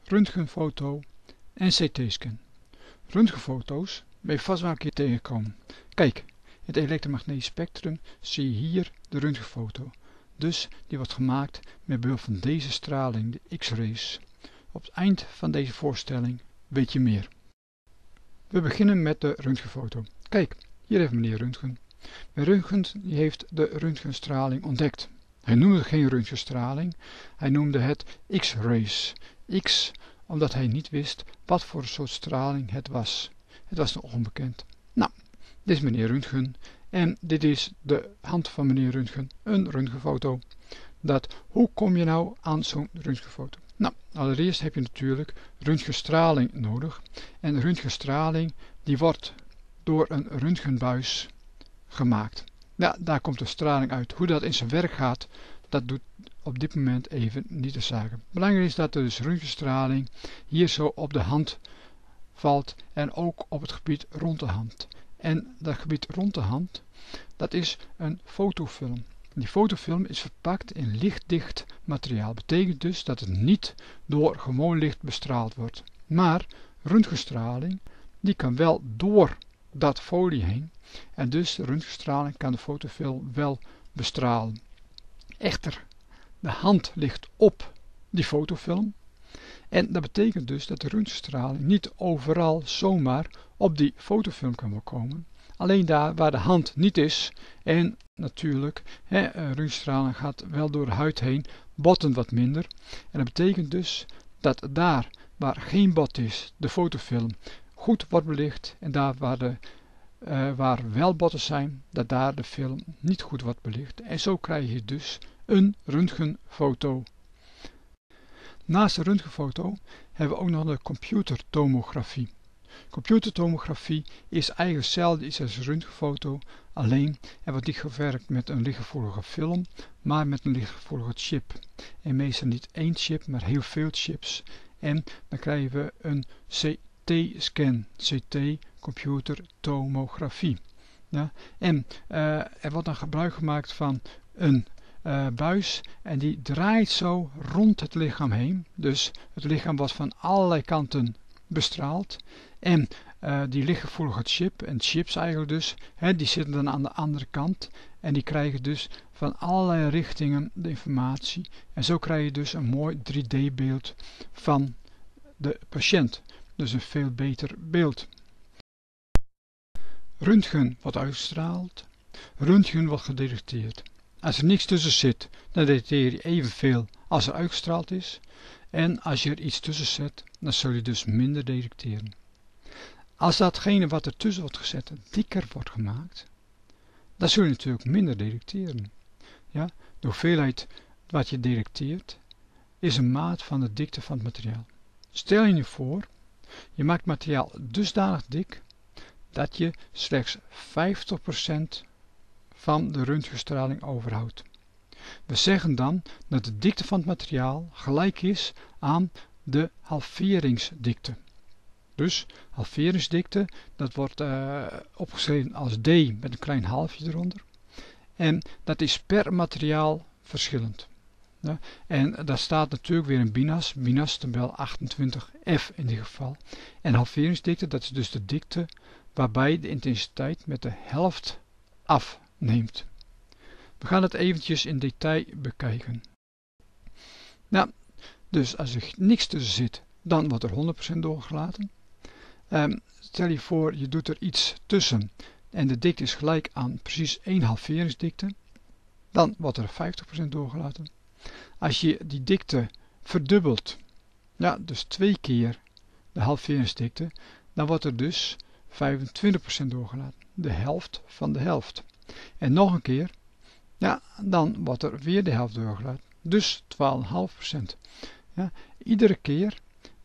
röntgenfoto en CT-scan. Röntgenfoto's ben je vast wel een keer tegengekomen. Kijk, het elektromagnetisch spectrum zie je hier de röntgenfoto. Dus die wordt gemaakt met behulp van deze straling, de X-rays. Op het eind van deze voorstelling weet je meer. We beginnen met de röntgenfoto. Kijk, hier heeft meneer Röntgen. Meneer Röntgen heeft de röntgenstraling ontdekt. Hij noemde het geen röntgenstraling, hij noemde het X-rays. X, omdat hij niet wist wat voor soort straling het was. Het was nog onbekend. Nou, dit is meneer Röntgen en dit is de hand van meneer Röntgen, een röntgenfoto. Hoe kom je nou aan zo'n röntgenfoto? Nou, allereerst heb je natuurlijk röntgenstraling nodig. En röntgenstraling die wordt door een röntgenbuis gemaakt. Ja, daar komt de straling uit. Hoe dat in zijn werk gaat, dat doet op dit moment even niet de zaak. Belangrijk is dat er dus röntgenstraling hier zo op de hand valt en ook op het gebied rond de hand. En dat gebied rond de hand, dat is een fotofilm. Die fotofilm is verpakt in lichtdicht materiaal. Betekent dus dat het niet door gewoon licht bestraald wordt. Maar röntgenstraling, die kan wel door dat folie heen. En dus de röntgenstraling kan de fotofilm wel bestralen. Echter, de hand ligt op die fotofilm. En dat betekent dus dat de röntgenstraling niet overal zomaar op die fotofilm kan komen. Alleen daar waar de hand niet is. En natuurlijk, röntgenstraling gaat wel door de huid heen, botten wat minder. En dat betekent dus dat daar waar geen bot is, de fotofilm goed wordt belicht. En daar waar wel botten zijn, dat daar de film niet goed wordt belicht. En zo krijg je dus een röntgenfoto. Naast de röntgenfoto hebben we ook nog de computertomografie. Computertomografie is eigenlijk hetzelfde iets als röntgenfoto, alleen er wordt niet gewerkt met een lichtgevoelige film, maar met een lichtgevoelige chip. En meestal niet één chip, maar heel veel chips. En dan krijgen we een CT-scan, CT computertomografie. Ja? En er wordt dan gebruik gemaakt van een buis en die draait zo rond het lichaam heen. Dus het lichaam wordt van allerlei kanten bestraald. En die lichtgevoelige chip, en chips eigenlijk dus, die zitten dan aan de andere kant. En die krijgen dus van allerlei richtingen de informatie. En zo krijg je dus een mooi 3D beeld van de patiënt. Dus een veel beter beeld. Röntgen wordt uitgestraald. Röntgen wordt gedetecteerd. Als er niks tussen zit, dan detecteer je evenveel als er uitgestraald is. En als je er iets tussen zet, dan zul je dus minder detecteren. Als datgene wat er tussen wordt gezet dikker wordt gemaakt, dan zul je natuurlijk minder detecteren. Ja? De hoeveelheid wat je detecteert is een maat van de dikte van het materiaal. Stel je nu voor, je maakt materiaal dusdanig dik dat je slechts 50% van de röntgenstraling overhoudt. We zeggen dan dat de dikte van het materiaal gelijk is aan de halveringsdikte. Dus halveringsdikte, dat wordt opgeschreven als D met een klein halfje eronder. En dat is per materiaal verschillend. Ja, en daar staat natuurlijk weer een binas tabel 28F in dit geval. En halveringsdikte, dat is dus de dikte waarbij de intensiteit met de helft afneemt. We gaan het eventjes in detail bekijken. Nou, dus als er niks tussen zit, dan wordt er 100% doorgelaten. Stel je voor, je doet er iets tussen en de dikte is gelijk aan precies 1 halveringsdikte, dan wordt er 50% doorgelaten. Als je die dikte verdubbelt, ja, dus 2 keer de halveringsdikte, dan wordt er dus 25% doorgelaten. De helft van de helft. En nog een keer, ja, dan wordt er weer de helft doorgelaten. Dus 12,5%. Ja, iedere keer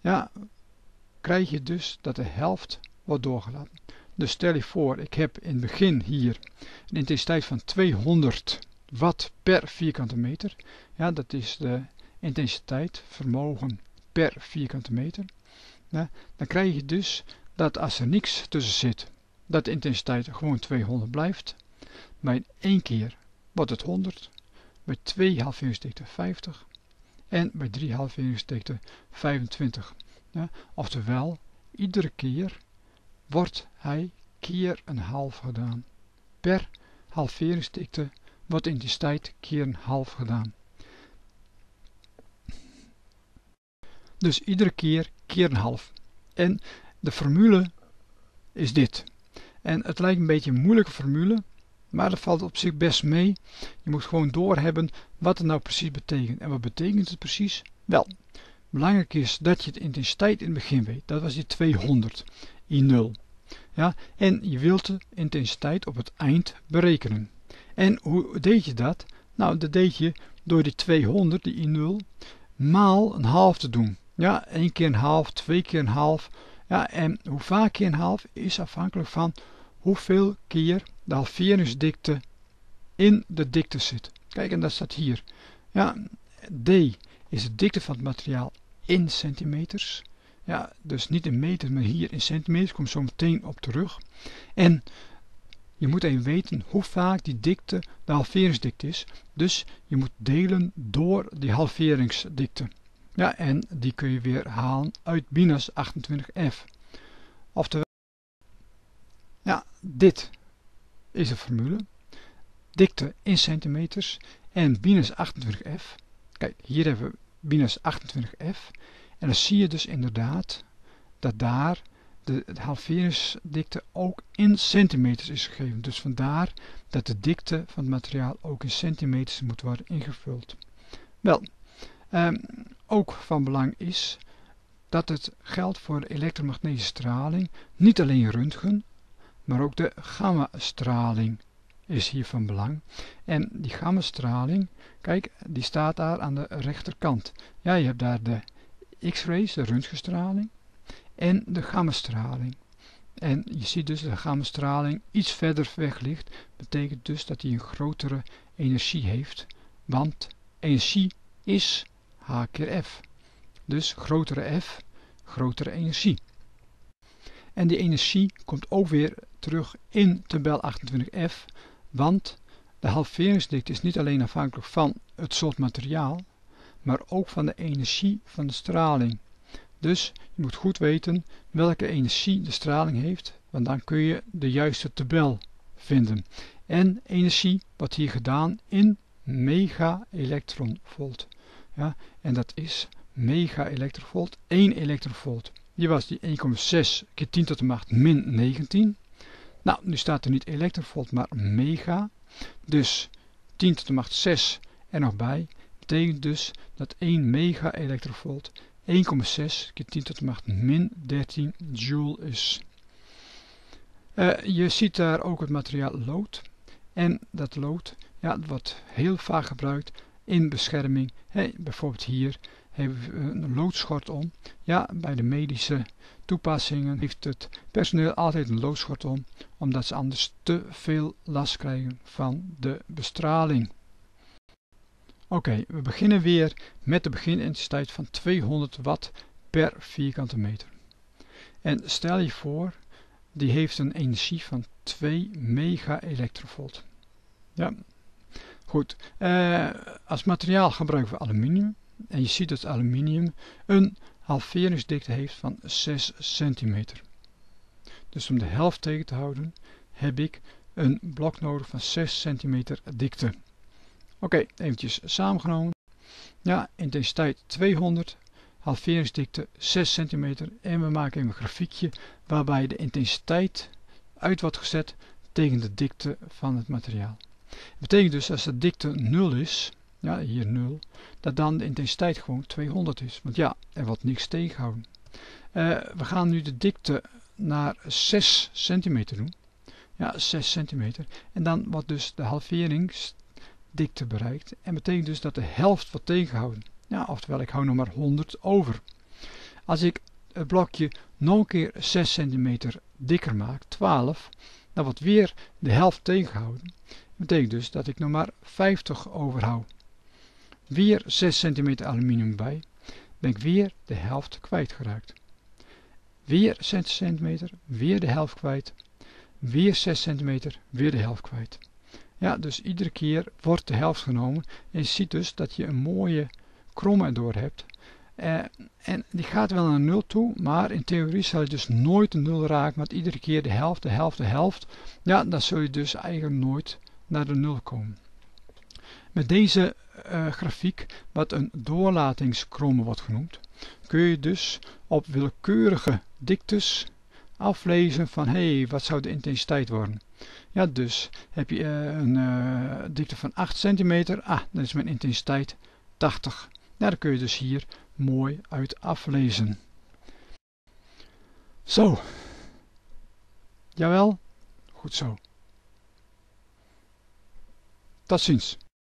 krijg je dus dat de helft wordt doorgelaten. Dus stel je voor, ik heb in het begin hier een intensiteit van 200 watt per vierkante meter. Ja, dat is de intensiteit, vermogen per vierkante meter. Ja, dan krijg je dus dat als er niks tussen zit, dat de intensiteit gewoon 200 blijft. Bij 1 keer wordt het 100, bij 2 halveringsdikte 50 en bij 3 halveringsdikte 25. Ja, oftewel, iedere keer wordt hij keer een half gedaan. Per halveringsdikte wordt intensiteit keer een half gedaan. Dus iedere keer een half. En de formule is dit. En het lijkt een beetje een moeilijke formule, maar dat valt op zich best mee. Je moet gewoon doorhebben wat het nou precies betekent. En wat betekent het precies? Wel, belangrijk is dat je de intensiteit in het begin weet. Dat was die 200 I0. Ja, en je wilt de intensiteit op het eind berekenen. En hoe deed je dat? Nou, dat deed je door die 200, die I0, maal een half te doen. Ja, 1 keer een half, 2 keer een half. Ja, en hoe vaak keer een half is afhankelijk van hoeveel keer de halveringsdikte in de dikte zit. Kijk, en dat staat hier. Ja, D is de dikte van het materiaal in centimeters. Ja, dus niet in meters, maar hier in centimeters. Ik kom zo meteen op terug. En je moet even weten hoe vaak die dikte de halveringsdikte is. Dus je moet delen door die halveringsdikte. Ja, en die kun je weer halen uit minus 28F. Oftewel, ja, dit is de formule. Dikte in centimeters en minus 28F. Kijk, hier hebben we minus 28F. En dan zie je dus inderdaad dat daar de halveringsdikte ook in centimeters is gegeven. Dus vandaar dat de dikte van het materiaal ook in centimeters moet worden ingevuld. Wel, ook van belang is dat het geldt voor de elektromagnetische straling, niet alleen röntgen, maar ook de gammastraling is hier van belang. En die gammastraling, kijk, die staat daar aan de rechterkant. Ja, je hebt daar de X-rays, de röntgenstraling, en de gammastraling. En je ziet dus dat de gammastraling iets verder weg ligt, betekent dus dat hij een grotere energie heeft, want energie is H keer F. Dus grotere F, grotere energie. En die energie komt ook weer terug in tabel 28F, want de halveringsdikte is niet alleen afhankelijk van het soort materiaal, maar ook van de energie van de straling. Dus je moet goed weten welke energie de straling heeft, want dan kun je de juiste tabel vinden. En energie wordt hier gedaan in mega-elektronvolt. Ja, en dat is mega-elektronvolt, 1 elektronvolt. Die was die 1,6 keer 10 tot de macht min 19. Nou, nu staat er niet elektronvolt, maar mega. Dus 10 tot de macht 6 er nog bij. Betekent dus dat 1 mega-elektronvolt 1,6 keer 10 tot de macht min 13 joule is. Je ziet daar ook het materiaal lood. En dat lood, ja, wordt heel vaak gebruikt in bescherming. Bijvoorbeeld hier hebben we een loodschort om. Ja, bij de medische toepassingen heeft het personeel altijd een loodschort om, omdat ze anders te veel last krijgen van de bestraling. Oké, we beginnen weer met de beginintensiteit van 200 watt per vierkante meter. En stel je voor, die heeft een energie van 2 mega-elektronvolt. Ja, goed. Als materiaal gebruiken we aluminium. En je ziet dat aluminium een halveringsdikte heeft van 6 centimeter. Dus om de helft tegen te houden, heb ik een blok nodig van 6 centimeter dikte. Oké, eventjes samengenomen. Ja, intensiteit 200, halveringsdikte 6 centimeter. En we maken even een grafiekje waarbij de intensiteit uit wordt gezet tegen de dikte van het materiaal. Dat betekent dus als de dikte 0 is, ja hier 0, dat dan de intensiteit gewoon 200 is. Want ja, er wordt niks tegengehouden. We gaan nu de dikte naar 6 centimeter doen. Ja, 6 centimeter. En dan wordt dus de halveringsdikte bereikt. En betekent dus dat de helft wordt tegengehouden. Ja, oftewel ik hou nog maar 100 over. Als ik het blokje nog een keer 6 centimeter dikker maak, 12, dan wordt weer de helft tegengehouden. Dat betekent dus dat ik nog maar 50 overhoud. Weer 6 centimeter aluminium bij, ben ik weer de helft kwijtgeraakt. Weer 6 centimeter, weer de helft kwijt. Weer 6 centimeter, weer de helft kwijt. Ja, dus iedere keer wordt de helft genomen. En je ziet dus dat je een mooie krom erdoor hebt. En die gaat wel naar 0 toe, maar in theorie zal je dus nooit de 0 raken, want iedere keer de helft, de helft, de helft. Ja, dan zul je dus eigenlijk nooit naar de 0 komen. Met deze grafiek, wat een doorlatingskrom wordt genoemd, kun je dus op willekeurige diktes aflezen van wat zou de intensiteit worden. Ja, dus heb je een dikte van 8 centimeter, dan is mijn intensiteit 80. Ja, dat kun je dus hier mooi uit aflezen. Zo. Jawel? Goed zo. Tot ziens.